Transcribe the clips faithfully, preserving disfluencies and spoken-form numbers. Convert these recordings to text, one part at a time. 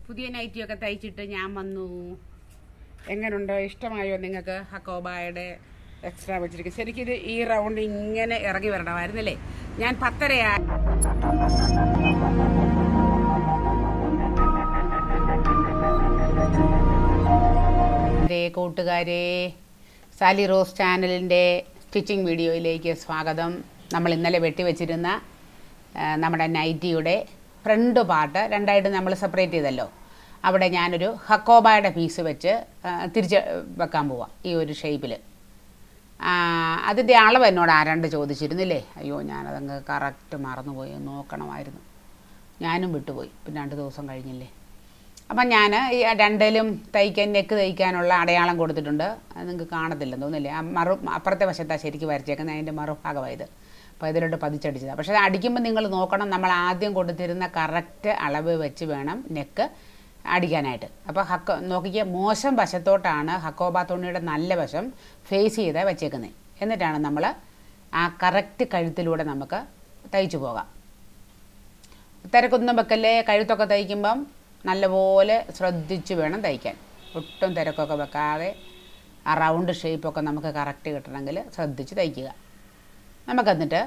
പുതിയ നൈറ്റിയൊക്കെ തയ്ച്ചിട്ട് ഞാൻ വന്നു. എങ്ങനെയുണ്ട്? ഇഷ്ടമായോ നിങ്ങൾക്ക്? ഹക്കോബായുടെ എക്സ്ട്രാ വെച്ചിരിക്കും. ശരിക്കും ഇത് ഈ റൗണ്ട് ഇങ്ങനെ ഇറങ്ങി വരണമായിരുന്നല്ലേ. ഞാൻ പത്തരയാ കൂട്ടുകാരെ, സാലി റോസ് ചാനലിൻ്റെ സ്റ്റിച്ചിങ് വീഡിയോയിലേക്ക് സ്വാഗതം. നമ്മൾ ഇന്നലെ വെട്ടിവെച്ചിരുന്ന നമ്മുടെ നൈറ്റിയുടെ ഫ്രണ്ട് പാർട്ട് രണ്ടായിട്ട് നമ്മൾ സെപ്പറേറ്റ് ചെയ്തല്ലോ. അവിടെ ഞാനൊരു ഹക്കോബായുടെ പീസ് വെച്ച് തിരിച്ച് വെക്കാൻ പോവാം ഈ ഒരു ഷേപ്പിൽ. അതിൻ്റെ അളവ് എന്നോട് ആരാണ്ട് ചോദിച്ചിരുന്നില്ലേ. അയ്യോ, ഞാനതങ്ങ് കറക്റ്റ് മറന്നുപോയി, നോക്കണമായിരുന്നു. ഞാനും വിട്ടുപോയി. പിന്നെ രണ്ട് ദിവസം കഴിഞ്ഞില്ലേ. അപ്പം ഞാൻ ഈ രണ്ടിലും തയ്ക്കാൻ നെക്ക് തയ്ക്കാനുള്ള അടയാളം കൊടുത്തിട്ടുണ്ട്. അത് നിങ്ങൾക്ക് കാണത്തില്ലെന്ന് തോന്നില്ലേ. ആ മറു അപ്പുറത്തെ വശത്താണ് ശരിക്കും വരച്ചേക്കുന്നത്. അതിൻ്റെ മറുഭാഗമായത്. അപ്പോൾ ഇതിലോട്ട് പതിച്ചടിച്ചതാണ്. പക്ഷേ അത് അടിക്കുമ്പോൾ നിങ്ങൾ നോക്കണം, നമ്മൾ ആദ്യം കൊടുത്തിരുന്ന കറക്റ്റ് അളവ് വെച്ച് വേണം നെക്ക് അടിക്കാനായിട്ട്. അപ്പോൾ ഹക്കോ നോക്കിക്കുക, മോശം വശത്തോട്ടാണ് ഹക്കോബ തുണിയുടെ നല്ല വശം ഫേസ് ചെയ്ത് വെച്ചേക്കുന്നത്. എന്നിട്ടാണ് നമ്മൾ ആ കറക്റ്റ് കഴുത്തിലൂടെ നമുക്ക് തയ്ച്ചു പോകാം. തിരക്കൊന്നും വെക്കല്ലേ. കഴുത്തൊക്കെ തയ്ക്കുമ്പം നല്ലപോലെ ശ്രദ്ധിച്ച് വേണം തയ്ക്കാൻ. ഒട്ടും തിരക്കൊക്കെ വെക്കാതെ ആ റൗണ്ട് ഷേപ്പൊക്കെ നമുക്ക് കറക്റ്റ് കിട്ടണമെങ്കിൽ ശ്രദ്ധിച്ച് തയ്ക്കുക. നമുക്കെന്നിട്ട്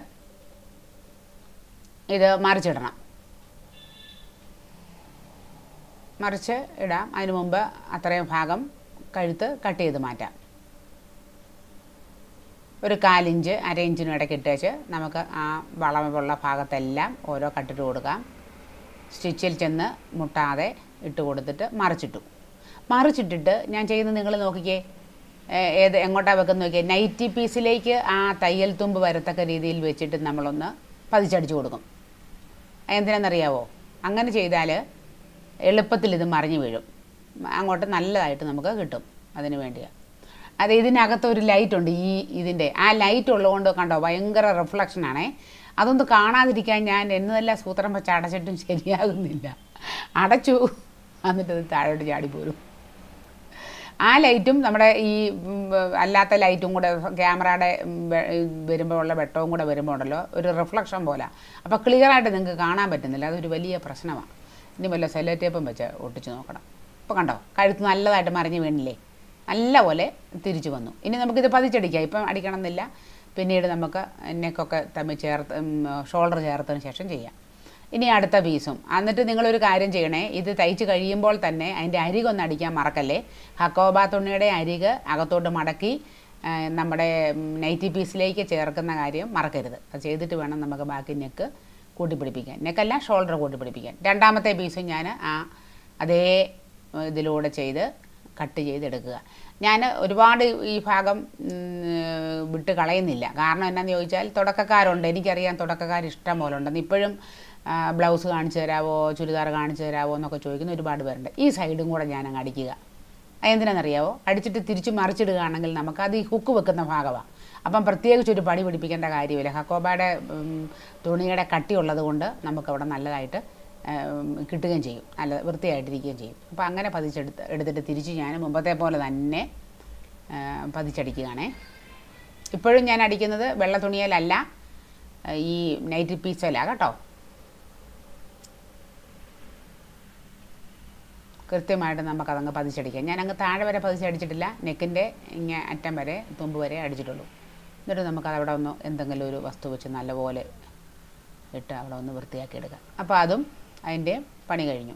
ഇത് മറിച്ചിടണം. മറിച്ച് ഇടാം. അതിന് മുമ്പ് അത്രയും ഭാഗം കഴുത്ത് കട്ട് ചെയ്ത് മാറ്റാം. ഒരു കാലിഞ്ച് അര ഇഞ്ചിനും ഇടയ്ക്ക് ഇട്ടേച്ച് നമുക്ക് ആ വളമുള്ള ഭാഗത്തെല്ലാം ഓരോ കട്ടിട്ട് കൊടുക്കാം. സ്റ്റിച്ചിൽ ചെന്ന് മുട്ടാതെ ഇട്ട് കൊടുത്തിട്ട് മറിച്ചിട്ടു. മറിച്ചിട്ടിട്ട് ഞാൻ ചെയ്യുന്നത് നിങ്ങൾ നോക്കിക്കേ. ഏത് എങ്ങോട്ടാണ് വെക്കുന്നത് നോക്കിയേ. നൈറ്റി പീസിലേക്ക് ആ തയ്യൽ തുമ്പ് വരത്തക്ക രീതിയിൽ വെച്ചിട്ട് നമ്മളൊന്ന് പതിച്ചടിച്ച് കൊടുക്കും. എന്തിനാണെന്നറിയാവോ? അങ്ങനെ ചെയ്താൽ എളുപ്പത്തിൽ ഇത് മറിഞ്ഞു വീഴും. അങ്ങോട്ട് നല്ലതായിട്ട് നമുക്ക് കിട്ടും. അതിന് വേണ്ടിയാണ്. അത് ഇതിനകത്തൊരു ലൈറ്റുണ്ട്. ഈ ഇതിൻ്റെ ആ ലൈറ്റ് ഉള്ളതുകൊണ്ട് കണ്ടോ ഭയങ്കര റിഫ്ലക്ഷനാണേ. അതൊന്ന് കാണാതിരിക്കാൻ ഞാൻ എന്നതെല്ലാം സൂത്രം വെച്ച് അടച്ചിട്ടും ശരിയാകുന്നില്ല. അടച്ചു, എന്നിട്ടത് താഴോട്ട് ചാടിപ്പോരും. ആ ലൈറ്റും നമ്മുടെ ഈ അല്ലാത്ത ലൈറ്റും കൂടെ ക്യാമറയുടെ വരുമ്പോൾ ഉള്ള വെട്ടവും കൂടെ വരുമ്പോൾ ഉണ്ടല്ലോ ഒരു റിഫ്ലക്ഷൻ പോലെ. അപ്പോൾ ക്ലിയറായിട്ട് നിങ്ങൾക്ക് കാണാൻ പറ്റുന്നില്ല. അതൊരു വലിയ പ്രശ്നമാണ്. ഇനി വല്ല സെല്ലോ ടേപ്പും വെച്ച് ഒട്ടിച്ച് നോക്കണം. ഇപ്പോൾ കണ്ടോ കഴുത്ത് നല്ലതായിട്ട് മറിഞ്ഞ് വീണില്ലേ. നല്ല പോലെ തിരിച്ചു വന്നു. ഇനി നമുക്കിത് പതിച്ചടിക്കാം. ഇപ്പം അടിക്കണം എന്നില്ല. പിന്നീട് നമുക്ക് നെക്കൊക്കെ തമ്മിൽ ചേർത്ത് ഷോൾഡർ ചേർത്തതിന് ശേഷം ചെയ്യാം. ഇനി അടുത്ത പീസും. എന്നിട്ട് നിങ്ങളൊരു കാര്യം ചെയ്യണേ. ഇത് തയ്ച്ച് കഴിയുമ്പോൾ തന്നെ അതിൻ്റെ അരികൊന്ന് അടിക്കാൻ മറക്കല്ലേ. ഹക്കോബ തുണിയുടെ അരിക് അകത്തോട്ട് മടക്കി നമ്മുടെ നൈറ്റി പീസിലേക്ക് ചേർക്കുന്ന കാര്യം മറക്കരുത്. അത് ചെയ്തിട്ട് വേണം നമുക്ക് ബാക്കി നെക്ക് കൂട്ടിപ്പിടിപ്പിക്കാൻ. നെക്കല്ല, ഷോൾഡർ കൂട്ടിപ്പിടിപ്പിക്കാൻ. രണ്ടാമത്തെ പീസും ഞാൻ ആ അതേ ഇതിലൂടെ ചെയ്ത് കട്ട് ചെയ്തെടുക്കുക. ഞാൻ ഒരുപാട് ഈ ഭാഗം വിട്ട് കളയുന്നില്ല. കാരണം എന്നാന്ന് ചോദിച്ചാൽ തുടക്കക്കാരുണ്ട്. എനിക്കറിയാം തുടക്കക്കാർ ഇഷ്ടം പോലെ ഉണ്ടെന്ന്. ഇപ്പോഴും ബ്ലൗസ് കാണിച്ചു തരാമോ, ചുരിദാർ കാണിച്ചു തരാമോ എന്നൊക്കെ ചോദിക്കുന്ന ഒരുപാട് പേരുണ്ട്. ഈ സൈഡും കൂടെ ഞാൻ അങ്ങ് അടിക്കുക. എന്തിനാണെന്നറിയാമോ? അടിച്ചിട്ട് തിരിച്ച് മറിച്ചിടുകയാണെങ്കിൽ നമുക്കത് ഈ ഹുക്ക് വെക്കുന്ന ഭാഗമാണ്. അപ്പം പ്രത്യേകിച്ച് ഒരു പടി പിടിപ്പിക്കേണ്ട കാര്യമില്ല. ഹക്കോബയുടെ തുണിയുടെ കട്ടിയുള്ളത് കൊണ്ട് നമുക്കവിടെ നല്ലതായിട്ട് കിട്ടുകയും ചെയ്യും. നല്ല വൃത്തിയായിട്ടിരിക്കുകയും ചെയ്യും. അപ്പോൾ അങ്ങനെ പതിച്ചെടുത്ത് എടുത്തിട്ട് തിരിച്ച് ഞാൻ മുമ്പത്തെ പോലെ തന്നെ പതിച്ചടിക്കുകയാണേ. ഇപ്പോഴും ഞാൻ അടിക്കുന്നത് വെള്ള തുണിയിലല്ല, ഈ നൈറ്റി പീസിലാണ് കേട്ടോ. കൃത്യമായിട്ട് നമുക്കതങ്ങ് പതിച്ചടിക്കാം. ഞാനങ്ങ് താഴെ വരെ പതിച്ചടിച്ചിട്ടില്ല. നെക്കിൻ്റെ ഇങ്ങനെ അറ്റം വരെ തുമ്പ് വരെ അടിച്ചിട്ടുള്ളൂ. എന്നിട്ട് നമുക്കതവിടെ ഒന്ന് എന്തെങ്കിലും ഒരു വസ്തു വെച്ച് നല്ലപോലെ ഇട്ട് അവിടെ ഒന്ന് വൃത്തിയാക്കി എടുക്കാം. അപ്പോൾ അതും അതിൻ്റെ പണി കഴിഞ്ഞു.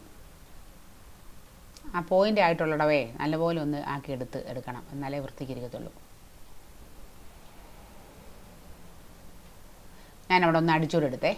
ആ പോയിൻ്റ് ആയിട്ടുള്ളടവേ നല്ലപോലെ ഒന്ന് ആക്കിയെടുത്ത് എടുക്കണം. എന്നാലേ വൃത്തിക്കിരിക്കത്തുള്ളൂ. ഞാനവിടെ ഒന്ന് അടിച്ചൂടെടുത്തേ.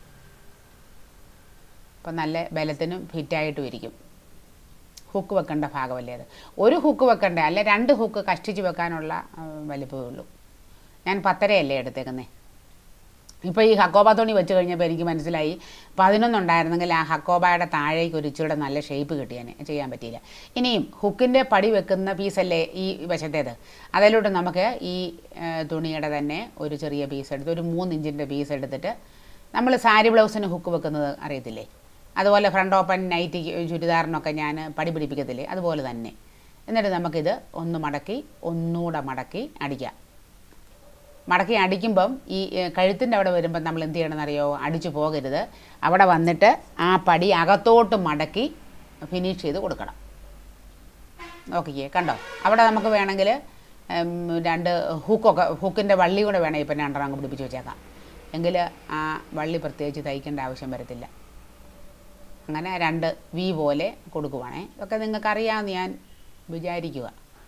അപ്പം നല്ല ബലത്തിനും ഫിറ്റായിട്ടും ഇരിക്കും. ഹുക്ക് വെക്കേണ്ട ഭാഗമല്ലേ അത്. ഒരു ഹുക്ക് വെക്കണ്ട, അല്ലെ രണ്ട് ഹുക്ക് കഷ്ടിച്ച് വെക്കാനുള്ള വലിപ്പമേ ഉള്ളൂ. ഞാൻ പത്തരയല്ലേ എടുത്തേക്കുന്നേ. ഇപ്പോൾ ഈ ഹക്കോബ തുണി വെച്ച് കഴിഞ്ഞപ്പോൾ എനിക്ക് മനസ്സിലായി പതിനൊന്നുണ്ടായിരുന്നെങ്കിൽ ആ ഹക്കോബയുടെ താഴേക്ക് ഒരു ഇച്ചിരി നല്ല ഷേപ്പ് കിട്ടിയാനെ. ചെയ്യാൻ പറ്റിയില്ല. ഇനിയും ഹുക്കിൻ്റെ പടി വെക്കുന്ന പീസല്ലേ ഈ വശത്തേത്. അതിലോട്ട് നമുക്ക് ഈ തുണിയുടെ തന്നെ ഒരു ചെറിയ പീസ് എടുത്ത് ഒരു മൂന്ന് ഇഞ്ചിൻ്റെ പീസ് എടുത്തിട്ട് നമ്മൾ സാരി ബ്ലൗസിന് ഹുക്ക് വെക്കുന്നത് അറിയത്തില്ലേ, അതുപോലെ ഫ്രണ്ട് ഓപ്പൺ നൈറ്റി ചുരിദാറിനൊക്കെ ഞാൻ പടി പിടിപ്പിക്കത്തില്ലേ, അതുപോലെ തന്നെ. എന്നിട്ട് നമുക്കിത് ഒന്ന് മടക്കി ഒന്നുകൂടെ മടക്കി അടിക്കാം. മടക്കി അടിക്കുമ്പം ഈ കഴുത്തിൻ്റെ അവിടെ വരുമ്പം നമ്മൾ എന്ത് ചെയ്യണമെന്നറിയോ? അടിച്ചു പോകരുത്. അവിടെ വന്നിട്ട് ആ പടി അകത്തോട്ട് മടക്കി ഫിനിഷ് ചെയ്ത് കൊടുക്കണം. ഓക്കെ, കണ്ടോ? അവിടെ നമുക്ക് വേണമെങ്കിൽ രണ്ട് ഹൂക്കൊക്കെ ഹൂക്കിൻ്റെ വള്ളി കൂടെ വേണമെങ്കിൽ ഇപ്പം രണ്ടെണ്ണം അങ്ങ് പിടിപ്പിച്ച് വെച്ചേക്കാം. എങ്കിൽ ആ വള്ളി പ്രത്യേകിച്ച് തയ്ക്കേണ്ട ആവശ്യം വരത്തില്ല. അങ്ങനെ രണ്ട് വി പോലെ കൊടുക്കുവാണേ. ഇതൊക്കെ നിങ്ങൾക്കറിയാമെന്ന് ഞാൻ വിചാരിക്കുക.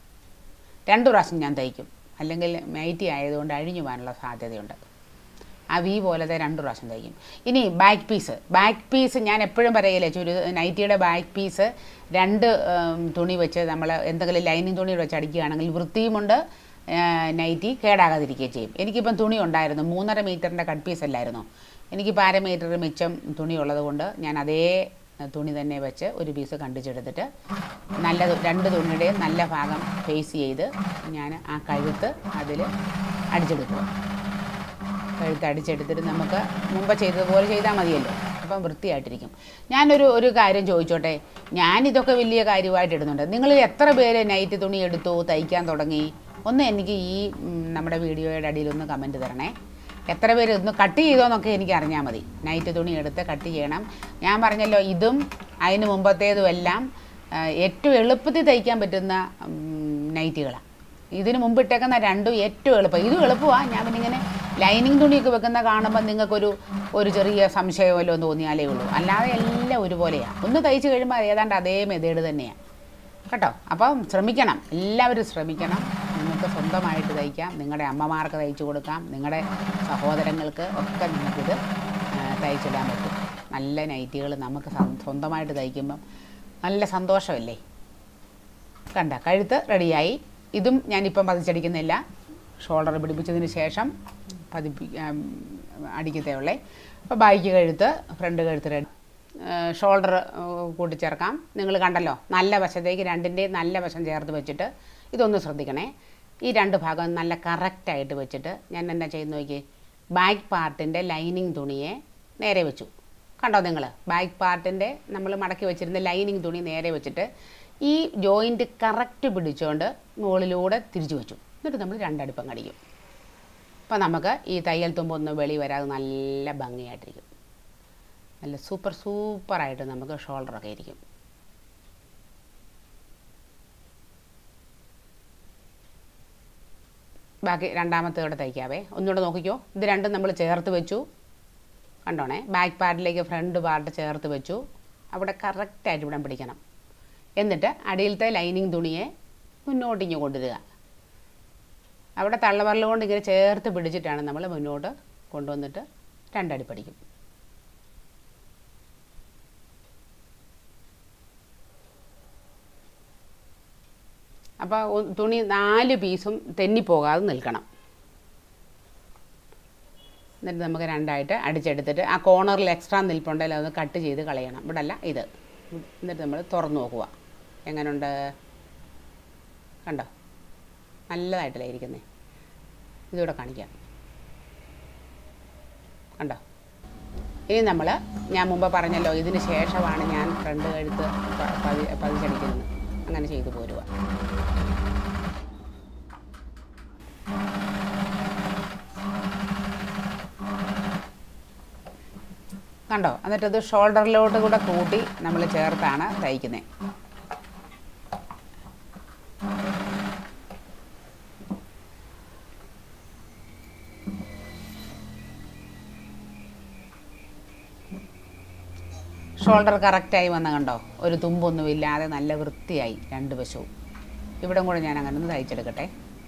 രണ്ട് പ്രാവശ്യം ഞാൻ തയ്ക്കും, അല്ലെങ്കിൽ നൈറ്റി ആയതുകൊണ്ട് അഴിഞ്ഞു പോകാനുള്ള സാധ്യതയുണ്ട്. ആ വി പോലത്തെ രണ്ട് പ്രാവശ്യം തയ്ക്കും. ഇനി ബാക്ക് പീസ് ബാക്ക് പീസ് ഞാൻ എപ്പോഴും പറയില്ലേ, ചുരു നൈറ്റിയുടെ ബാക്ക് പീസ് രണ്ട് തുണി വെച്ച് നമ്മൾ എന്തെങ്കിലും ലൈനിങ് തുണി വെച്ച് അടിക്കുകയാണെങ്കിൽ വൃത്തിയുമുണ്ട്, നൈറ്റി കേടാകാതിരിക്കുകയും ചെയ്യും. എനിക്കിപ്പം തുണി ഉണ്ടായിരുന്നു, മൂന്നര മീറ്ററിൻ്റെ കട്ട് പീസ് അല്ലായിരുന്നു. എനിക്കിപ്പോൾ അര മീറ്റർ മിച്ചം തുണി ഉള്ളത് കൊണ്ട് ഞാൻ അതേ തുണി തന്നെ വെച്ച് ഒരു പീസ് കണ്ടിച്ചെടുത്തിട്ട് നല്ല രണ്ട് തുണിയുടെയും നല്ല ഭാഗം ഫേസ് ചെയ്ത് ഞാൻ ആ കഴുത്ത് അതിൽ അടിച്ചെടുക്കുക. കഴുത്ത് അടിച്ചെടുത്തിട്ട് നമുക്ക് മുമ്പ് ചെയ്തതുപോലെ ചെയ്താൽ മതിയല്ലോ, അപ്പം വൃത്തിയായിട്ടിരിക്കും. ഞാനൊരു ഒരു കാര്യം ചോദിച്ചോട്ടെ, ഞാനിതൊക്കെ വലിയ കാര്യമായിട്ട് ഇടുന്നുണ്ട്. നിങ്ങളിൽ എത്ര പേര് നൈറ്റ് തുണി എടുത്തു തയ്ക്കാൻ തുടങ്ങി? ഒന്ന് എനിക്ക് ഈ നമ്മുടെ വീഡിയോയുടെ അടിയിലൊന്ന് കമൻറ്റ് തരണേ. എത്ര പേര് ഒന്ന് കട്ട് ചെയ്തോന്നൊക്കെ എനിക്ക് അറിഞ്ഞാൽ മതി. നൈറ്റ് തുണി എടുത്ത് കട്ട് ചെയ്യണം. ഞാൻ പറഞ്ഞല്ലോ, ഇതും അതിന് മുമ്പത്തേതും എല്ലാം ഏറ്റവും എളുപ്പത്തിൽ തയ്ക്കാൻ പറ്റുന്ന നൈറ്റികളാണ്. ഇതിന് മുമ്പ് ഇട്ടേക്കുന്ന രണ്ടും ഏറ്റവും എളുപ്പം. ഇതും എളുപ്പമാണ്. ഞാൻ പിന്നെ ഇങ്ങനെ ലൈനിങ് തുണിയൊക്കെ വെക്കുന്ന കാണുമ്പോൾ നിങ്ങൾക്കൊരു ഒരു ചെറിയ സംശയമല്ലോ തോന്നിയാലേ ഉള്ളൂ. അല്ലാതെ എല്ലാം ഒരുപോലെയാണ്. ഒന്ന് തയ്ച്ച് കഴിയുമ്പോൾ ഏതാണ്ട് അതേ മെതേഡ് തന്നെയാണ് കേട്ടോ. അപ്പം ശ്രമിക്കണം, എല്ലാവരും ശ്രമിക്കണം. നിങ്ങൾക്ക് സ്വന്തമായിട്ട് തയ്ക്കാം, നിങ്ങളുടെ അമ്മമാർക്ക് തയ്ച്ചു കൊടുക്കാം, നിങ്ങളുടെ സഹോദരങ്ങൾക്ക് ഒക്കെ നിങ്ങൾക്കിത് തയ്ച്ചിടാൻ പറ്റും. നല്ല നൈറ്റികൾ നമുക്ക് സ്വന്തമായിട്ട് തയ്ക്കുമ്പം നല്ല സന്തോഷമല്ലേ. കണ്ട, കഴുത്ത് റെഡിയായി. ഇതും ഞാനിപ്പം പതിച്ചടിക്കുന്നില്ല, ഷോൾഡർ പിടിപ്പിച്ചതിന് ശേഷം പതിപ്പി അടിക്കത്തേ ഉള്ളേ. അപ്പോൾ ബാക്ക് കഴുത്ത്, ഫ്രണ്ട് കഴുത്ത് റെഡി. ഷോൾഡർ കൂട്ടിച്ചേർക്കാം. നിങ്ങൾ കണ്ടല്ലോ, നല്ല വശത്തേക്ക് രണ്ടിൻ്റെയും നല്ല വശം ചേർത്ത് വെച്ചിട്ട് ഇതൊന്ന് ശ്രദ്ധിക്കണേ. ഈ രണ്ട് ഭാഗം നല്ല കറക്റ്റായിട്ട് വെച്ചിട്ട് ഞാൻ എന്നാ ചെയ്യുന്ന നോക്കി, ബാക്ക് പാർട്ടിൻ്റെ ലൈനിങ് തുണിയെ നേരെ വെച്ചു. കണ്ടോ നിങ്ങൾ? ബാക്ക് പാർട്ടിൻ്റെ നമ്മൾ മടക്കി വെച്ചിരുന്ന ലൈനിങ് തുണി നേരെ വെച്ചിട്ട് ഈ ജോയിൻറ്റ് കറക്റ്റ് പിടിച്ചുകൊണ്ട് മുകളിലൂടെ തിരിച്ചു വെച്ചു. എന്നിട്ട് നമ്മൾ രണ്ടടുപ്പം കടിക്കും. അപ്പോൾ നമുക്ക് ഈ തയ്യൽ തുമ്പൊന്നും വെളി വരാതെ നല്ല ഭംഗിയായിട്ടിരിക്കും. നല്ല സൂപ്പർ സൂപ്പറായിട്ട് നമുക്ക് ഷോൾഡറൊക്കെ ഇരിക്കും. ബാക്കി രണ്ടാമത്തേവിടെ തയ്ക്കാവേ. ഒന്നുകൂടെ നോക്കിക്കോ. ഇത് രണ്ടും നമ്മൾ ചേർത്ത് വെച്ചു, കണ്ടോണേ. ബാക്ക് പാർട്ടിലേക്ക് ഫ്രണ്ട് പാർട്ട് ചേർത്ത് വെച്ചു. അവിടെ കറക്റ്റായിട്ട് ഇവിടെ പിടിക്കണം. എന്നിട്ട് അടിയിലത്തെ ലൈനിങ് തുണിയെ മുന്നോട്ടിങ്ങ് കൊണ്ടുവരിക. അവിടെ തള്ളവരൽ കൊണ്ട് ഇങ്ങനെ ചേർത്ത് പിടിച്ചിട്ടാണ് നമ്മൾ മുന്നോട്ട് കൊണ്ടുവന്നിട്ട് രണ്ടടി പഠിക്കും. അപ്പോൾ തുണി നാല് പീസും തെന്നിപ്പോകാതെ നിൽക്കണം. എന്നിട്ട് നമുക്ക് രണ്ടായിട്ട് അടിച്ചെടുത്തിട്ട് ആ കോർണറിൽ എക്സ്ട്രാ നിൽപ്പുണ്ടെങ്കിൽ അതൊന്ന് കട്ട് ചെയ്ത് കളയണം. ഇവിടെ അല്ല, ഇത്. എന്നിട്ട് നമ്മൾ തുറന്നു നോക്കുക എങ്ങനെയുണ്ട്. കണ്ടോ? നല്ലതായിട്ടല്ലേ ഇരിക്കുന്നേ. ഇതിവിടെ കാണിക്കാം. കണ്ടോ? ഇനി നമ്മൾ ഞാൻ മുമ്പ് പറഞ്ഞല്ലോ, ഇതിന് ശേഷമാണ് ഞാൻ ഫ്രണ്ട് കഴുത്ത് പതി പതിച്ചടിക്കുന്നത്. അങ്ങനെ ചെയ്തു പോരുക. കണ്ടോ? എന്നിട്ടത് ഷോൾഡറിലോട്ട് കൂടെ കൂട്ടി നമ്മൾ ചേർത്താണ് തയ്ക്കുന്നത്. ഷോൾഡർ കറക്റ്റായി വന്ന കണ്ടോ? ഒരു തുമ്പൊന്നുമില്ലാതെ നല്ല വൃത്തിയായി രണ്ട് വശവും. ഇവിടെ കൂടെ ഞാൻ അങ്ങനെ ഒന്ന് തയ്ച്ചെടുക്കട്ടെ.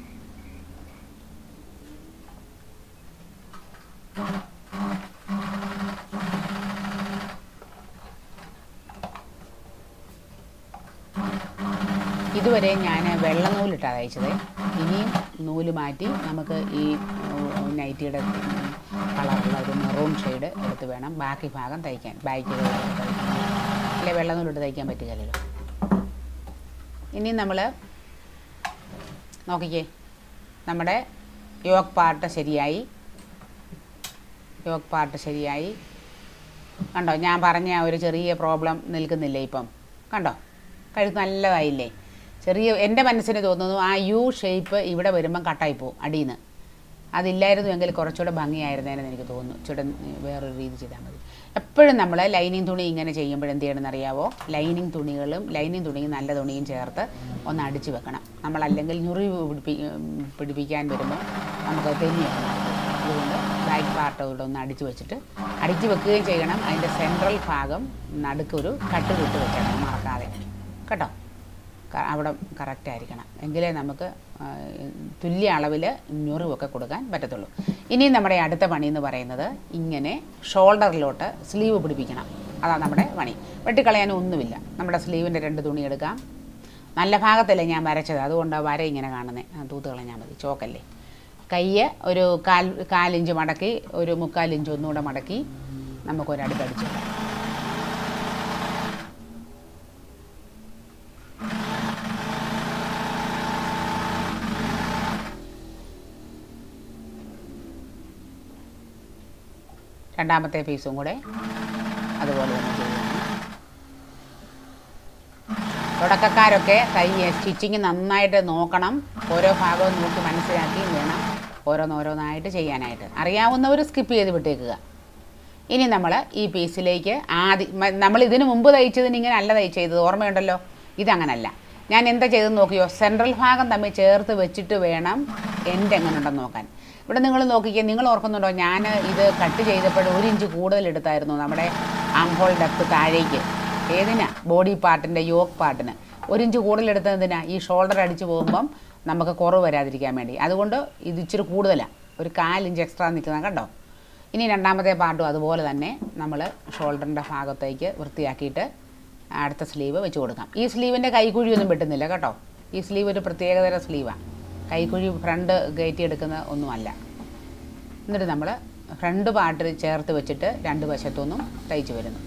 ഇതുവരെ ഞാൻ വെള്ള നൂലിട്ടാണ് തയ്ച്ചത്. ഇനിയും നൂല് മാറ്റി നമുക്ക് ഈ നൈറ്റിയുടെ കളറുള്ള ഒരു മെറൂൺ ഷെയ്ഡ് എടുത്ത് വേണം ബാക്കി ഭാഗം തയ്ക്കാൻ. ബാക്ക് തയ്ക്കാൻ അല്ലെ വെള്ള നൂലിട്ട് തയ്ക്കാൻ പറ്റുകയല്ലോ. ഇനി നമ്മൾ നോക്കിക്കേ, നമ്മുടെ യോക്ക് പാർട്ട് ശരിയായി. യോക്ക് പാർട്ട് ശരിയായി. കണ്ടോ? ഞാൻ പറഞ്ഞ ഒരു ചെറിയ പ്രോബ്ലം നിൽക്കുന്നില്ലേ ഇപ്പം? കണ്ടോ? കഴുത്ത് നല്ലതായില്ലേ? ചെറിയ എൻ്റെ മനസ്സിന് തോന്നുന്നു ആ യു ഷേപ്പ് ഇവിടെ വരുമ്പം കട്ടായി പോവും അടിയിൽ നിന്ന്. അതില്ലായിരുന്നു എങ്കിൽ കുറച്ചുകൂടെ ഭംഗിയായിരുന്നേനെന്ന് എനിക്ക് തോന്നുന്നു. ഇച്ചിരി വേറൊരു രീതി ചെയ്താൽ മതി. എപ്പോഴും നമ്മൾ ലൈനിങ് തുണി ഇങ്ങനെ ചെയ്യുമ്പോൾ എന്ത് ചെയ്യണമെന്ന് അറിയാവോ? ലൈനിങ് തുണികളും ലൈനിങ് തുണിയും നല്ല തുണിയും ചേർത്ത് ഒന്ന് അടിച്ച് വെക്കണം. നമ്മളല്ലെങ്കിൽ ഞുറിവ് പിടിപ്പി പിടിപ്പിക്കാൻ വരുമ്പോൾ നമുക്ക് തെന്നിയാണ്. അതുകൊണ്ട് ബാക്ക് പാർട്ട് ഇവിടെ ഒന്ന് അടിച്ച് വെച്ചിട്ട് അടിച്ച് വെക്കുകയും ചെയ്യണം. അതിൻ്റെ സെൻട്രൽ ഭാഗം നടുക്കൊരു കട്ട് വിട്ട് വെക്കണം, മറക്കാതെ കേട്ടോ. അവിടെ കറക്റ്റ് ആയിരിക്കണം, എങ്കിലേ നമുക്ക് തുല്യ അളവിൽ ഞുറിവൊക്കെ കൊടുക്കാൻ പറ്റത്തുള്ളൂ. ഇനി നമ്മുടെ അടുത്ത പണി എന്ന് പറയുന്നത് ഇങ്ങനെ ഷോൾഡറിലോട്ട് സ്ലീവ് പിടിപ്പിക്കണം. അതാണ് നമ്മുടെ പണി. വെട്ടിക്കളയാനും ഒന്നുമില്ല. നമ്മുടെ സ്ലീവിൻ്റെ രണ്ട് തുണി എടുക്കാം. നല്ല ഭാഗത്തല്ലേ ഞാൻ വരച്ചത്, അതുകൊണ്ട് വര ഇങ്ങനെ കാണുന്നത്. തൂത്ത് കളഞ്ഞാൽ മതി, ചോക്കല്ലേ. കയ്യ് ഒരു കാൽ കാലിഞ്ച് മടക്കി ഒരു മുക്കാലിഞ്ച് ഒന്നുകൂടെ മടക്കി നമുക്കൊരടുക്കടിച്ച് രണ്ടാമത്തെ പീസും കൂടെ അതുപോലെ തന്നെ ചെയ്യുന്നു. തുടക്കക്കാരൊക്കെ കൈ സ്റ്റിച്ചിങ് നന്നായിട്ട് നോക്കണം. ഓരോ ഭാഗവും നോക്കി മനസ്സിലാക്കിയും വേണം ഓരോന്നോരോന്നായിട്ട് ചെയ്യാനായിട്ട്. അറിയാവുന്നവർ സ്കിപ്പ് ചെയ്ത് വിട്ടേക്കുക. ഇനി നമ്മൾ ഈ പീസിലേക്ക് ആദ്യം നമ്മൾ ഇതിന് മുമ്പ് തയ്ച്ചതിന് ഇങ്ങനെ അല്ല തയ്ച്ച് ചെയ്തത്, ഓർമ്മയുണ്ടല്ലോ. ഇതങ്ങനല്ല. ഞാൻ എന്താ ചെയ്തെന്ന് നോക്കിയോ? സെൻട്രൽ ഭാഗം തമ്മിൽ ചേർത്ത് വെച്ചിട്ട് വേണം എൻ്റെ എങ്ങനെ ഉണ്ടെന്ന് നോക്കാൻ. ഇവിടെ നിങ്ങൾ നോക്കിക്കുക, നിങ്ങൾ ഓർക്കുന്നുണ്ടോ? ഞാൻ ഇത് കട്ട് ചെയ്തപ്പോൾ ഒരു ഇഞ്ച് കൂടുതൽ എടുത്തായിരുന്നു നമ്മുടെ ആംഹോൾ ഡെപ്ത് താഴേക്ക്. ഏതിനാ? ബോഡി പാർട്ടിൻ്റെ യോക്ക് പാർട്ടിന് ഒരു ഇഞ്ച് കൂടുതൽ എടുത്തതിനാ ഈ ഷോൾഡർ അടിച്ച് പോകുമ്പം നമുക്ക് കുറവ് വരാതിരിക്കാൻ വേണ്ടി. അതുകൊണ്ട് ഇത് ഇച്ചിരി കൂടുതലാണ്, ഒരു കാലിഞ്ച് എക്സ്ട്രാ നിൽക്കുന്ന കണ്ടോ. ഇനി രണ്ടാമത്തെ പാർട്ടും അതുപോലെ തന്നെ നമ്മൾ ഷോൾഡറിൻ്റെ ഭാഗത്തേക്ക് വൃത്തിയാക്കിയിട്ട് അടുത്ത സ്ലീവ് വെച്ച് കൊടുക്കാം. ഈ സ്ലീവിൻ്റെ കൈക്കുഴിയൊന്നും വെട്ടുന്നില്ല കേട്ടോ. ഈ സ്ലീവ് ഒരു പ്രത്യേകതര സ്ലീവാണ്. കൈക്കുഴി ഫ്രണ്ട് കയറ്റി എടുക്കുന്ന ഒന്നുമല്ല. എന്നിട്ട് നമ്മൾ ഫ്രണ്ട് പാർട്ട് ചേർത്ത് വെച്ചിട്ട് രണ്ട് വശത്തൊന്നും തയ്ച്ച് വരുന്നു.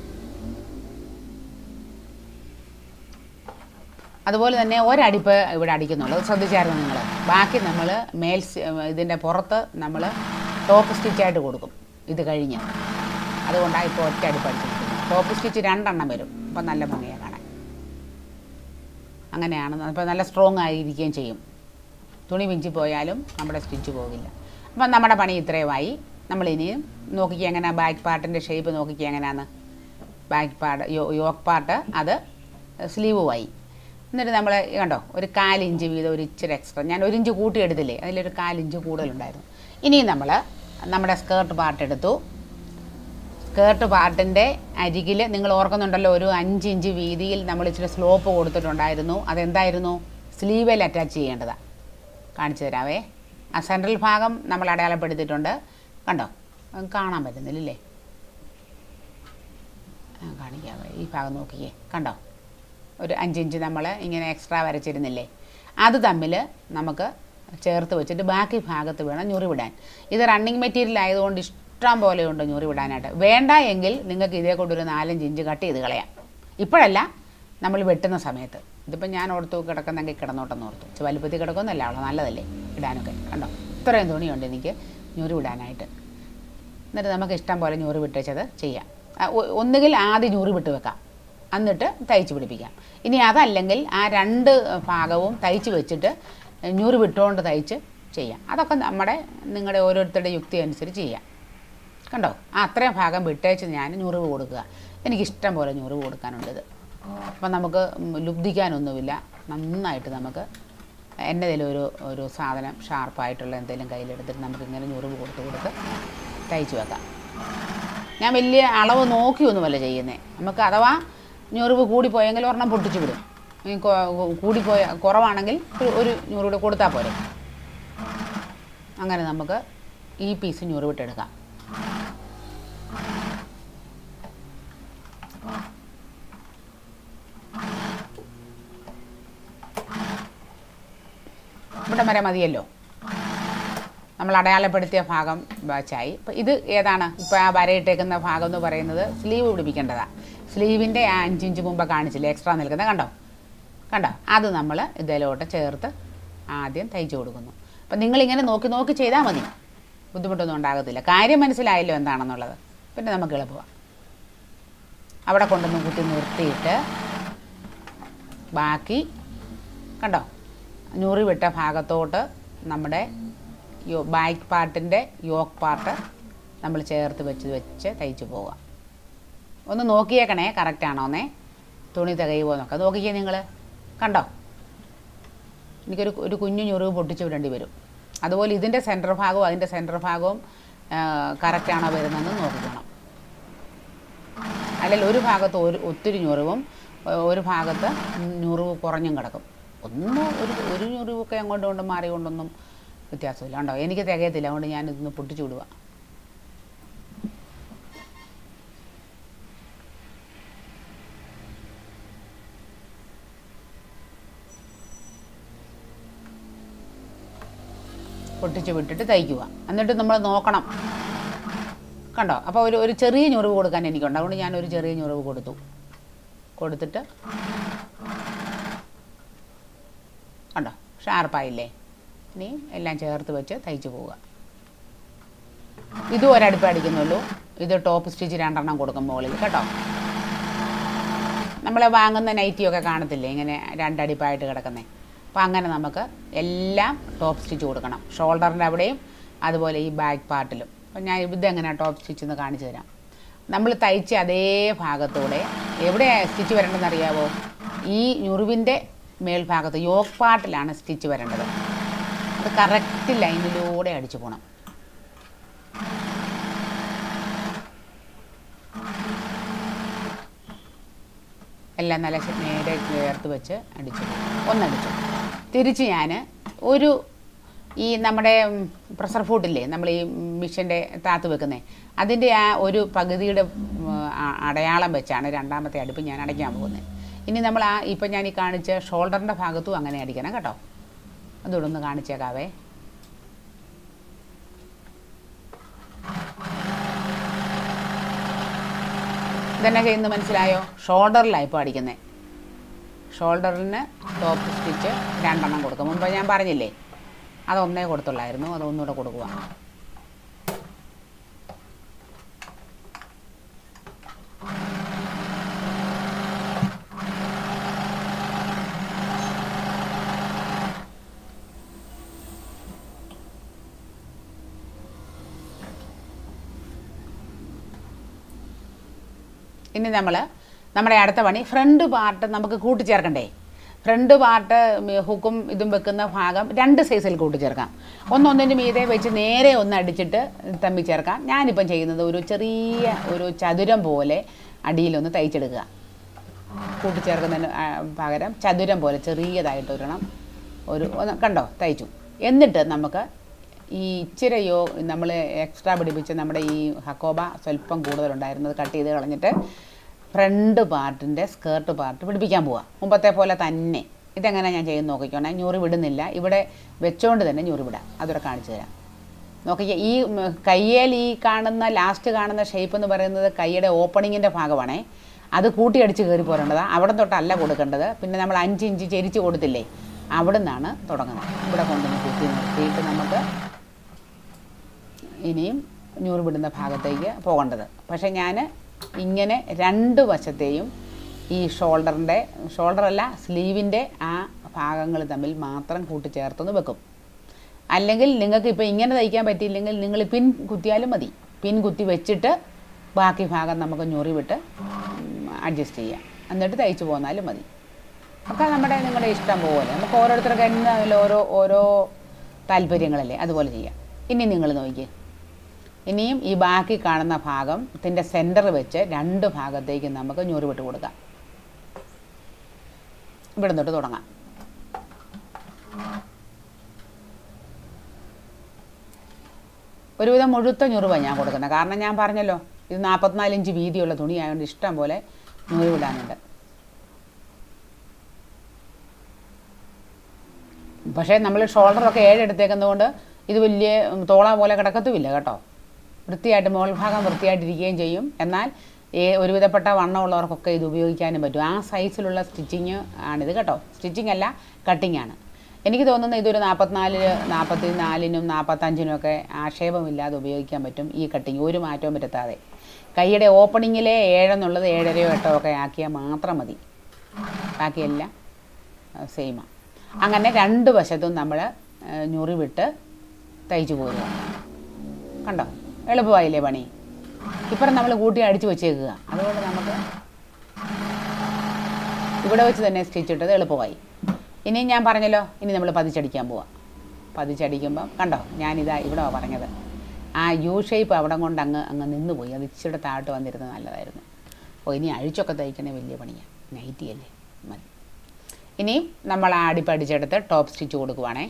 അതുപോലെ തന്നെ ഒരടിപ്പ് ഇവിടെ അടിക്കുന്നുള്ളൂ, അത് ശ്രദ്ധിച്ചായിരുന്നു നിങ്ങൾ. ബാക്കി നമ്മൾ മേൽ ഇതിൻ്റെ പുറത്ത് നമ്മൾ ടോപ്പ് സ്റ്റിച്ചായിട്ട് കൊടുക്കും ഇത് കഴിഞ്ഞ്. അതുകൊണ്ടാണ് ഇപ്പോൾ ഒറ്റ അടിപ്പ് അടിച്ചിരിക്കുന്നത്. ടോപ്പ് സ്റ്റിച്ച് രണ്ടെണ്ണം വരും, അപ്പം നല്ല ഭംഗിയാണ് കാണാൻ. അങ്ങനെയാണ്. അപ്പോൾ നല്ല സ്ട്രോങ് ആയിരിക്കുകയും ചെയ്യും. തുണി പിഞ്ചി പോയാലും നമ്മുടെ സ്റ്റിച്ച് പോകില്ല. അപ്പം നമ്മുടെ പണി ഇത്രയുമായി. നമ്മളിനിയും നോക്കിക്കുക എങ്ങനെ ബാക്ക് പാർട്ടിൻ്റെ ഷേപ്പ് നോക്കിക്കുക എങ്ങനെയാണ്. ബാക്ക് പാർട്ട് യോക്ക് പാർട്ട് അത് സ്ലീവുമായി. എന്നിട്ട് നമ്മൾ കണ്ടോ ഒരു കാലിഞ്ച് വീതം ഒരു ഇച്ചിരി എക്സ്ട്രാ ഞാൻ ഒരു ഇഞ്ച് കൂട്ടിയെടുത്തില്ലേ, അതിലൊരു കാലിഞ്ച് കൂടുതലുണ്ടായിരുന്നു. ഇനിയും നമ്മൾ നമ്മുടെ സ്കേർട്ട് പാർട്ട് എടുത്തു. സ്കേർട്ട് പാർട്ടിൻ്റെ അരികിൽ നിങ്ങൾ ഓർക്കുന്നുണ്ടല്ലോ ഒരു അഞ്ച് ഇഞ്ച് വീതിയിൽ നമ്മൾ ഇച്ചിരി സ്ലോപ്പ് കൊടുത്തിട്ടുണ്ടായിരുന്നു. അതെന്തായിരുന്നു? സ്ലീവിൽ അറ്റാച്ച് ചെയ്യേണ്ടതാണ്. കാണിച്ചു തരാവേ. ആ സെൻട്രൽ ഭാഗം നമ്മൾ അടയാളപ്പെടുത്തിയിട്ടുണ്ട്. കണ്ടോ, കാണാൻ പറ്റുന്നില്ലേ? കാണിക്കാവേ. ഈ ഭാഗം നോക്കിയേ, കണ്ടോ ഒരു അഞ്ചിഞ്ച് നമ്മൾ ഇങ്ങനെ എക്സ്ട്രാ വരച്ചിരുന്നില്ലേ, അത് തമ്മിൽ നമുക്ക് ചേർത്ത് വെച്ചിട്ട് ബാക്കി ഭാഗത്ത് വേണം ഞുറി വിടാൻ. ഇത് റണ്ണിങ് മെറ്റീരിയൽ ആയതുകൊണ്ട് ഇഷ്ടം പോലെയുണ്ട് ഞുറി വിടാനായിട്ട്. വേണ്ട എങ്കിൽ നിങ്ങൾക്ക് ഇതേ കൊണ്ടൊരു നാലഞ്ച് ഇഞ്ച് കട്ട് ചെയ്ത് കളയാം. ഇപ്പോഴല്ല, നമ്മൾ വെട്ടുന്ന സമയത്ത്. ഇതിപ്പോൾ ഞാൻ ഓർത്തു കിടക്കുന്നെങ്കിൽ കിടന്നോട്ടെന്ന് ഓർത്തു. വലുപ്പത്തിൽ കിടക്കുമെന്നല്ല, അവളെ നല്ലതല്ലേ ഇടാനൊക്കെ. കണ്ടോ ഇത്രയും തുണിയുണ്ട് എനിക്ക് ഞുറി വിടാനായിട്ട്. എന്നിട്ട് നമുക്ക് ഇഷ്ടം പോലെ ഞുറി വിട്ടേച്ചത് ചെയ്യാം. ഒന്നുകിൽ ആദ്യം ഞുറി വിട്ട് വെക്കാം, എന്നിട്ട് തയ്ച്ച് പിടിപ്പിക്കാം. ഇനി അതല്ലെങ്കിൽ ആ രണ്ട് ഭാഗവും തയ്ച്ച് വെച്ചിട്ട് ഞൂറ് വിട്ടുകൊണ്ട് തയ്ച്ച് ചെയ്യാം. അതൊക്കെ നമ്മുടെ നിങ്ങളുടെ ഓരോരുത്തരുടെ യുക്തി അനുസരിച്ച് ചെയ്യാം. കണ്ടോ ആ അത്രയും ഭാഗം വിട്ടേച്ച് ഞാൻ ഞുറിവ് കൊടുക്കുക. എനിക്കിഷ്ടം പോലെ ഞുറിവ് കൊടുക്കാനുണ്ട്. ഇത് അപ്പം നമുക്ക് ലുബ്ധിക്കാനൊന്നുമില്ല. നന്നായിട്ട് നമുക്ക് എന്നതിലും ഒരു ഒരു സാധനം ഷാർപ്പായിട്ടുള്ള എന്തെങ്കിലും കയ്യിലെടുത്തിട്ട് നമുക്കിങ്ങനെ ഞുറിവ് കൊടുത്ത് കൊടുത്ത് തയ്ച്ച് വെക്കാം. ഞാൻ വലിയ അളവ് നോക്കിയൊന്നുമല്ല ചെയ്യുന്നത്. നമുക്ക് അഥവാ ഞുറിവ് കൂടിപ്പോയെങ്കിൽ ഒരെണ്ണം പൊട്ടിച്ച് വിടും. കൂടിപ്പോയ കുറവാണെങ്കിൽ ഒരു ഞുറിവിടെ കൊടുത്താൽ പോരെ. അങ്ങനെ നമുക്ക് ഈ പീസ് ഞുറിവിട്ടെടുക്കാം. ഇവിടെ വരെ മതിയല്ലോ. നമ്മൾ അടയാളപ്പെടുത്തിയ ഭാഗം ബാച്ചായി. ഇപ്പം ഇത് ഏതാണ്? ഇപ്പോൾ ആ വരയിട്ടേക്കുന്ന ഭാഗം എന്ന് പറയുന്നത് സ്ലീവ് പിടിപ്പിക്കേണ്ടതാണ്. സ്ലീവിൻ്റെ ആ അഞ്ചിഞ്ച് മുമ്പ് കാണിച്ചില്ലേ എക്സ്ട്രാ നിൽക്കുന്നത്, കണ്ടോ കണ്ടോ അത് നമ്മൾ ഇതിലോട്ട് ചേർത്ത് ആദ്യം തയ്ച്ചു കൊടുക്കുന്നു. അപ്പം നിങ്ങളിങ്ങനെ നോക്കി നോക്കി ചെയ്താൽ മതി, ബുദ്ധിമുട്ടൊന്നും ഉണ്ടാകത്തില്ല. കാര്യം മനസ്സിലായല്ലോ എന്താണെന്നുള്ളത്. പിന്നെ നമുക്ക് എളുപ്പമാണ്. അവിടെ കൊണ്ടുവന്ന് കുത്തി നിർത്തിയിട്ട് ബാക്കി കണ്ടോ ഞൂറി വിട്ട ഭാഗത്തോട്ട് നമ്മുടെ യോ ബാക്ക് പാർട്ടിൻ്റെ യോക്ക് പാർട്ട് നമ്മൾ ചേർത്ത് വെച്ച് വെച്ച് തയ്ച്ച് പോവുക. ഒന്ന് നോക്കിയേക്കണേ കറക്റ്റാണോന്നേ, തുണി തികയുമോ നോക്കാം. നോക്കിക്കേ നിങ്ങൾ, കണ്ടോ എനിക്കൊരു ഒരു കുഞ്ഞു ഞുറിവ് പൊട്ടിച്ച് വിടേണ്ടി വരും. അതുപോലെ ഇതിൻ്റെ സെൻറ്റർ ഭാഗവും അതിൻ്റെ സെൻറ്റർ ഭാഗവും കറക്റ്റാണോ വരുന്നതെന്ന് നോക്കിക്കണം. അല്ലെങ്കിൽ ഒരു ഭാഗത്ത് ഒരു ഒത്തിരി ഞുറിവും ഒരു ഭാഗത്ത് ഞുറിവ് കുറഞ്ഞും കിടക്കും. ഒന്നും ഒരു ഒരു ഞുറിവൊക്കെ അങ്ങോട്ടും കൊണ്ടും മാറി കൊണ്ടൊന്നും വ്യത്യാസമില്ല. ഉണ്ടോ, എനിക്ക് തികയത്തില്ല, അതുകൊണ്ട് ഞാനിതൊന്ന് പൊട്ടിച്ചു വിടുക. പൊട്ടിച്ച് വിട്ടിട്ട് തയ്ക്കുക. എന്നിട്ട് നമ്മൾ നോക്കണം, കണ്ടോ. അപ്പോൾ ഒരു ഒരു ചെറിയ ഞുറിവ് കൊടുക്കാൻ എനിക്കുണ്ട്, അതുകൊണ്ട് ഞാനൊരു ചെറിയ ഞുറിവ് കൊടുത്തു. കൊടുത്തിട്ട് കണ്ടോ ഷാർപ്പായില്ലേ. ഇനി എല്ലാം ചേർത്ത് വെച്ച് തയ്ച്ച് പോവുക. ഇതും ഒരടുപ്പ് അടിക്കുന്നുള്ളൂ. ഇത് ടോപ്പ് സ്റ്റിച്ച് രണ്ടെണ്ണം കൊടുക്കും മുകളിൽ കേട്ടോ. നമ്മൾ വാങ്ങുന്ന നൈറ്റിയൊക്കെ കാണത്തില്ലേ ഇങ്ങനെ രണ്ടടിപ്പായിട്ട് കിടക്കുന്നത്, അപ്പോൾ അങ്ങനെ നമുക്ക് എല്ലാം ടോപ്പ് സ്റ്റിച്ച് കൊടുക്കണം. ഷോൾഡറിൻ്റെ അവിടെയും അതുപോലെ ഈ ബാക്ക് പാർട്ടിലും. അപ്പോൾ ഞാൻ ഇതെങ്ങനെയാണ് ടോപ്പ് സ്റ്റിച്ച് എന്ന് കാണിച്ചു തരാം. നമ്മൾ തയ്ച്ച അതേ ഭാഗത്തൂടെ എവിടെയാണ് സ്റ്റിച്ച് വരേണ്ടതെന്ന് അറിയാമോ? ഈ ഞുറിവിൻ്റെ മേൽഭാഗത്ത് യോക്ക് പാർട്ടിലാണ് സ്റ്റിച്ച് വരേണ്ടത്. അത് കറക്റ്റ് ലൈനിലൂടെ അടിച്ചു പോകണം. എല്ലാം നല്ല നേരെ ചേർത്ത് വെച്ച് അടിച്ചു ഒന്നടിച്ചു. തിരിച്ച് ഞാൻ ഒരു ഈ നമ്മുടെ പ്രഷർ ഫുഡില്ലേ നമ്മൾ ഈ മിഷ്യൻ്റെ താത്ത് വെക്കുന്നത്, അതിൻ്റെ ആ ഒരു പകുതിയുടെ അടയാളം വെച്ചാണ് രണ്ടാമത്തെ അടുപ്പ് ഞാൻ അടയ്ക്കാൻ പോകുന്നത്. ഇനി നമ്മൾ ആ ഇപ്പം ഞാൻ ഈ കാണിച്ച ഷോൾഡറിൻ്റെ ഭാഗത്തും അങ്ങനെ അടിക്കണം കേട്ടോ. അതുകൂടെ ഒന്ന് കാണിച്ചേക്കാവേ. ഇതെന്നെ ചെയ്യുന്നത് മനസ്സിലായോ? ഷോൾഡറിലാണ് ഇപ്പോൾ അടിക്കുന്നത്. ഷോൾഡറിന് ടോപ്പ് സ്റ്റിച്ച് രണ്ടെണ്ണം കൊടുക്കും. മുമ്പ് ഞാൻ പറഞ്ഞില്ലേ അതൊന്നേ കൊടുത്തുള്ളായിരുന്നു, അതൊന്നുകൂടെ കൊടുക്കുക. ഇനി നമ്മൾ നമ്മുടെ അടുത്ത പണി ഫ്രണ്ട് പാർട്ട് നമുക്ക് കൂട്ടിച്ചേർക്കണ്ടേ. ഫ്രണ്ട് പാർട്ട് ഹുക്കും ഇതും വെക്കുന്ന ഭാഗം രണ്ട് സൈസിൽ കൂട്ടിച്ചേർക്കാം. ഒന്നൊന്നിൻ്റെ മീതെ വെച്ച് നേരെ ഒന്ന് അടിച്ചിട്ട് തമ്മിൽ ചേർക്കാം. ഞാനിപ്പം ചെയ്യുന്നത് ഒരു ചെറിയ ഒരു ചതുരം പോലെ അടിയിലൊന്ന് തയ്ച്ചെടുക്കുക. കൂട്ടിച്ചേർക്കുന്നതിന് പകരം ചതുരം പോലെ ചെറിയതായിട്ട് ഒരെണ്ണം ഒരു കണ്ടോ തയ്ച്ചു. എന്നിട്ട് നമുക്ക് ഈ ഇച്ചിരി യോ നമ്മൾ എക്സ്ട്രാ പിടിപ്പിച്ച് നമ്മുടെ ഈ ഹക്കോബ സ്വല്പം കൂടുതലുണ്ടായിരുന്നത് കട്ട് ചെയ്ത് കളഞ്ഞിട്ട് ഫ്രണ്ട് പാർട്ടിൻ്റെ സ്കേർട്ട് പാർട്ട് പിടിപ്പിക്കാൻ പോവാം. മുമ്പത്തെ പോലെ തന്നെ. ഇതെങ്ങനെ ഞാൻ ചെയ്യുന്ന നോക്കിക്കോണേ. ഞൂറ് വിടുന്നില്ല, ഇവിടെ വെച്ചോണ്ട് തന്നെ ഞൂറ് വിടാം. അതോടെ കാണിച്ചു തരാം. നോക്കിക്കുക, ഈ കയ്യേൽ ഈ കാണുന്ന ലാസ്റ്റ് കാണുന്ന ഷേപ്പ് എന്ന് പറയുന്നത് കൈയുടെ ഓപ്പണിങ്ങിൻ്റെ ഭാഗമാണേ. അത് കൂട്ടിയടിച്ച് കയറി പോരേണ്ടതാണ്. അവിടെ തൊട്ടല്ല കൊടുക്കേണ്ടത്. പിന്നെ നമ്മൾ അഞ്ച് ഇഞ്ച് ചെരിച്ച് കൊടുത്തില്ലേ, അവിടെ നിന്നാണ് തുടങ്ങുന്നത്. ഇവിടെ കൊണ്ടുവന്ന് കുത്തി നിർത്തിയിട്ട് നമുക്ക് ഇനിയും ഞൂറ് വിടുന്ന ഭാഗത്തേക്ക് പോകേണ്ടത്. പക്ഷേ ഞാൻ ഇങ്ങനെ രണ്ട് വശത്തെയും ഈ ഷോൾഡറിൻ്റെ ഷോൾഡറല്ല സ്ലീവിൻ്റെ ആ ഭാഗങ്ങൾ തമ്മിൽ മാത്രം കൂട്ടിച്ചേർത്തൊന്ന് വെക്കും. അല്ലെങ്കിൽ നിങ്ങൾക്ക് ഇപ്പോൾ ഇങ്ങനെ തയ്ക്കാൻ പറ്റിയില്ലെങ്കിൽ നിങ്ങൾ പിൻ കുത്തിയാലും മതി. പിൻ കുത്തി വെച്ചിട്ട് ബാക്കി ഭാഗം നമുക്ക് ഞൊറി വിട്ട് അഡ്ജസ്റ്റ് ചെയ്യാം. എന്നിട്ട് തയ്ച്ചു പോന്നാലും മതി. ഒക്കെ നമ്മുടെ നിങ്ങളുടെ ഇഷ്ടം പോലെ നമുക്ക് ഓരോരുത്തർക്ക് എന്നാലും ഓരോ ഓരോ താല്പര്യങ്ങളല്ലേ, അതുപോലെ ചെയ്യാം. ഇനി നിങ്ങൾ നോക്കിയേ, ഇനിയും ഈ ബാക്കി കാണുന്ന ഭാഗം ഇതിൻ്റെ സെൻറ്റർ വെച്ച് രണ്ട് ഭാഗത്തേക്ക് നമുക്ക് ഞൂറ് വിട്ട് കൊടുക്കാം. ഇവിടെ തൊട്ട് തുടങ്ങാം. ഒരുവിധം മുഴുത്ത ഞുറുവാണ് ഞാൻ കൊടുക്കുന്നത്. കാരണം ഞാൻ പറഞ്ഞല്ലോ ഇത് നാൽപ്പത്തിനാല് ഇഞ്ച് വീതിയുള്ള തുണിയായതുകൊണ്ട് ഇഷ്ടം പോലെ ഞൂറ് വിടാനുണ്ട്. പക്ഷേ നമ്മൾ ഷോൾഡറൊക്കെ ഏഴ് എടുത്തേക്കുന്നതുകൊണ്ട് ഇത് വലിയ തോള പോലെ കിടക്കത്തുമില്ല കേട്ടോ. വൃത്തിയായിട്ട് മുകൾ ഭാഗം വൃത്തിയായിട്ടിരിക്കുകയും ചെയ്യും. എന്നാൽ ഒരുവിധപ്പെട്ട വണ്ണമുള്ളവർക്കൊക്കെ ഇത് ഉപയോഗിക്കാനും പറ്റും. ആ സൈസിലുള്ള സ്റ്റിച്ചിങ് ആണിത് കേട്ടോ. സ്റ്റിച്ചിങ് അല്ല, കട്ടിങ് ആണ്. എനിക്ക് തോന്നുന്നത് ഇതൊരു നാൽപ്പത്തിനാല് നാൽപ്പത്തി നാലിനും നാൽപ്പത്തഞ്ചിനും ഒക്കെ ആക്ഷേപമില്ലാതെ ഉപയോഗിക്കാൻ പറ്റും ഈ കട്ടിങ്, ഒരു മാറ്റവും വരുത്താതെ. കൈയുടെ ഓപ്പണിങ്ങിലെ ഏഴെന്നുള്ളത് ഏഴരയോ എട്ടോ ഒക്കെ ആക്കിയാൽ മാത്രം മതി. ബാക്കിയെല്ലാം സെയിമാണ്. അങ്ങനെ രണ്ട് വശത്തും നമ്മൾ ഞുറി വിട്ട് തയ്ച്ചു പോരുക. കണ്ടോ, എളുപ്പമായില്ലേ പണി? ഇപ്പുറം നമ്മൾ കൂട്ടി അടിച്ച് വെച്ചേക്കുക. അതുകൊണ്ട് നമുക്ക് ഇവിടെ വെച്ച് തന്നെ സ്റ്റിച്ച് ഇട്ടത് എളുപ്പമായി. ഇനി ഞാൻ പറഞ്ഞല്ലോ, ഇനി നമ്മൾ പതിച്ചടിക്കാൻ പോവാം. പതിച്ചടിക്കുമ്പം കണ്ടോ, ഞാനിതാ ഇവിടെ പറഞ്ഞത് ആ യു ഷേപ്പ് അവിടെ കൊണ്ട് അങ്ങ് അങ്ങ് നിന്ന് പോയി. അത് ഇച്ചിരി താഴോട്ട് വന്നിരുന്നത് നല്ലതായിരുന്നു. ഓ, ഇനി അഴിച്ചൊക്കെ തയ്ക്കണേ വലിയ പണിയാണ്. നൈറ്റിയല്ലേ, മതി. ഇനിയും നമ്മൾ ആ അടിപ്പടിച്ചെടുത്ത് ടോപ്പ് സ്റ്റിച്ച് കൊടുക്കുവാണേ.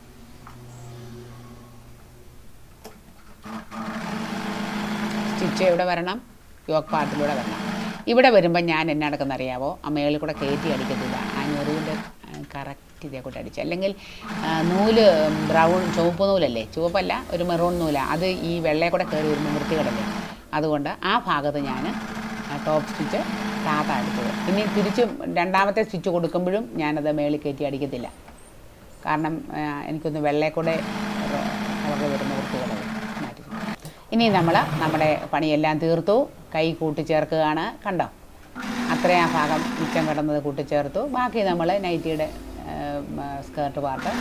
സ്റ്റിച്ച് എവിടെ വരണം? യോക്ക് പാർട്ടിലൂടെ വരണം. ഇവിടെ വരുമ്പോൾ ഞാൻ എന്നെ നടക്കുന്ന അറിയാവോ, ആ മേളിൽ കൂടെ കയറ്റി അടിക്കത്തില്ല. ആ ഞെറിവിൻ്റെ കറക്റ്റ് ഇതേ കൂടെ അടിച്ച്, അല്ലെങ്കിൽ നൂല് ബ്രൗൺ ചുവപ്പ് നൂലല്ലേ, ചുവപ്പല്ല ഒരു മെറൂൺ നൂലാണ്, അത് ഈ വെള്ളയെ കൂടെ കയറി വരുമ്പോൾ വൃത്തികേടല്ലേ. അതുകൊണ്ട് ആ ഭാഗത്ത് ഞാൻ ടോപ്പ് സ്റ്റിച്ച് താത്ത അടിച്ചത്. ഇനി തിരിച്ച് രണ്ടാമത്തെ സ്റ്റിച്ച് കൊടുക്കുമ്പോഴും ഞാനത് മേളിൽ കയറ്റി അടിക്കത്തില്ല. കാരണം എനിക്കൊന്ന് വെള്ളയെ കൂടെ അവർക്ക് വരുന്ന വൃത്തികേട് മാറ്റി. ഇനി നമ്മൾ നമ്മുടെ പണിയെല്ലാം തീർത്തു. കൈ കൂട്ടിച്ചേർക്കുകയാണ്. കണ്ടോ, അത്രയും ആ ഭാഗം മിച്ചം കിടന്നത് കൂട്ടിച്ചേർത്തു. ബാക്കി നമ്മൾ നൈറ്റിയുടെ സ്കേർട്ട് പാർട്ട്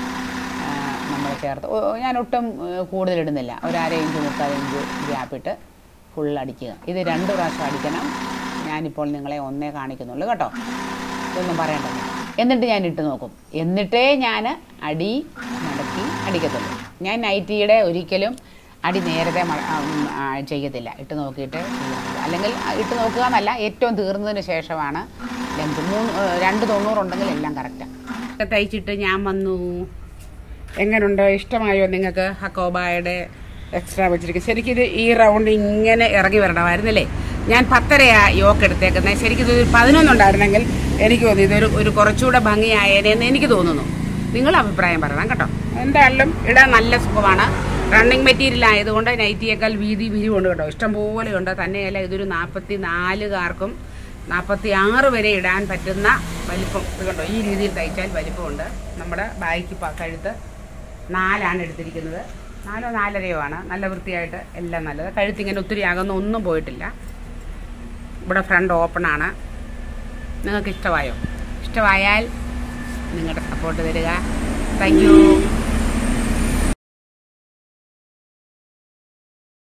നമ്മൾ ചേർത്ത്. ഞാൻ ഒട്ടും കൂടുതലിടുന്നില്ല. ഒരു അര ഇഞ്ച് മുക്കാൽ ഇഞ്ച് ഗ്യാപ്പിട്ട് ഫുൾ അടിക്കുക. ഇത് രണ്ട് പ്രാവശ്യം അടിക്കണം. ഞാനിപ്പോൾ നിങ്ങളെ ഒന്നേ കാണിക്കുന്നുള്ളൂ കേട്ടോ, ഇതൊന്നും പറയണ്ടല്ലോ. എന്നിട്ട് ഞാൻ ഇട്ട് നോക്കും. എന്നിട്ടേ ഞാൻ അടി മടക്കി അടിക്കത്തുള്ളൂ. ഞാൻ നൈറ്റിയുടെ ഒരിക്കലും അടി നേരത്തെ ചെയ്യത്തില്ല. ഇട്ട് നോക്കിയിട്ട് അല്ലെങ്കിൽ ഇട്ട് നോക്കുക എന്നല്ല, ഏറ്റവും തീർന്നതിന് ശേഷമാണ് ലെങ്ത്. മൂന്ന് രണ്ട് തൊണ്ണൂറുണ്ടെങ്കിൽ എല്ലാം കറക്റ്റാണ്. തയ്ച്ചിട്ട് ഞാൻ വന്നു. എങ്ങനെയുണ്ട്? ഇഷ്ടമായോ നിങ്ങൾക്ക്? ഹക്കോബായുടെ എക്സ്ട്രാ വെച്ചിരിക്കും. ശരിക്കും ഇത് ഈ റൗണ്ട് ഇങ്ങനെ ഇറങ്ങി വരണമായിരുന്നല്ലേ. ഞാൻ പത്തരയാ യോക്ക് എടുത്തേക്കുന്നത്. ശരിക്കും ഇത് പതിനൊന്നുണ്ടായിരുന്നെങ്കിൽ എനിക്ക് തോന്നി ഇതൊരു ഒരു കുറച്ചുകൂടെ ഭംഗിയായേനെന്ന് എനിക്ക് തോന്നുന്നു. നിങ്ങൾ അഭിപ്രായം പറയണം കേട്ടോ. എന്തായാലും ഇടാൻ നല്ല സുഖമാണ്. റണ്ണിങ് മെറ്റീരിയൽ ആയതുകൊണ്ട് നൈറ്റിയേക്കാൾ വീതി വിരിവുണ്ട് കേട്ടോ, ഇഷ്ടം പോലെയുണ്ട്. തന്നെയല്ല ഇതൊരു നാൽപ്പത്തി നാലുകാർക്കും നാൽപ്പത്തി ആറ് വരെ ഇടാൻ പറ്റുന്ന വലിപ്പം. ഇത് കണ്ടോ, ഈ രീതിയിൽ തയ്ച്ചാൽ വലിപ്പമുണ്ട്. നമ്മുടെ ബായ്ക്ക് കഴുത്ത് നാലാണ് എടുത്തിരിക്കുന്നത്. നാലോ നാലരയോ ആണ്. നല്ല വൃത്തിയായിട്ട് എല്ലാം നല്ലത്. കഴുത്തിങ്ങനെ ഒത്തിരി അകന്ന് ഒന്നും പോയിട്ടില്ല. ഇവിടെ ഫ്രണ്ട് ഓപ്പണാണ്. നിങ്ങൾക്ക് ഇഷ്ടമായോ? ഇഷ്ടമായാൽ നിങ്ങളുടെ സപ്പോർട്ട് തരിക. Thank U.